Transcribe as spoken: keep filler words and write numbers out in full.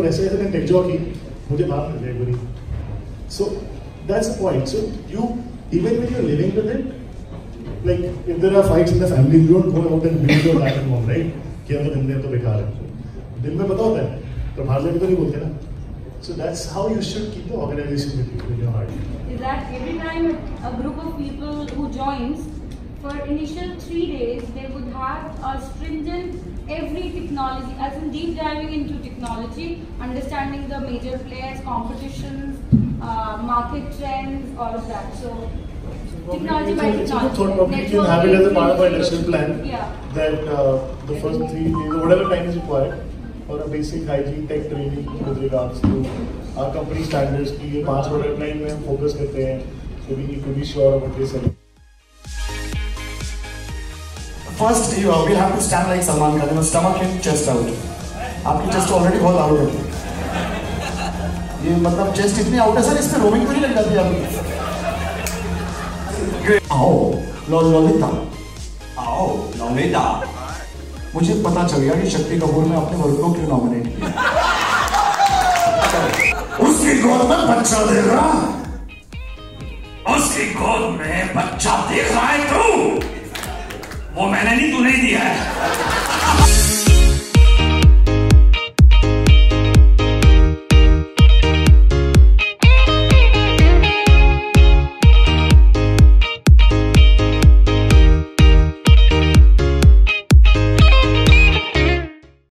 वैसे ऐसे take jockey मुझे बात मिल जाएगी बुरी. So that's the point. So you even when you're living with it, like if there are fights in the family, you don't go out and beat your dad and mom, right? कि हम तो दिन में तो बेकार है. दिल में पता होता है, तो बाहर जाके तो नहीं बोलते ना. So that's how you should keep the organization with you in your heart. Is that every time a group of people who joins, for initial three days, they would have a stringent every technology, as in deep diving into technology, understanding the major players, competitions, uh, market trends, all of that. So. Technology by technology. Probably you can have it as a part of our industrial plan. Yeah. That uh, the first three days or whatever time is required for a basic hygiene tech training with regards to our company standards. कि ये पांच product line में हम focus करते हैं. So we need to be sure of what we're selling. First, you will have to stand like Salman Khan, stomach in, chest out. आपकी chest already बहुत out है. ये मतलब chest इतनी out है सर, इसमें roaming तो नहीं लग जाती आपकी. आओ ललिता, आओ ललिता. मुझे पता चल गया कि शक्ति कपूर ने अपने वर्ग को क्यों नॉमिनेट किया. उसकी गोद में बच्चा देख रहा, उसकी गोद में बच्चा देख रहा है तू. वो मैंने नहीं, तूने दिया है.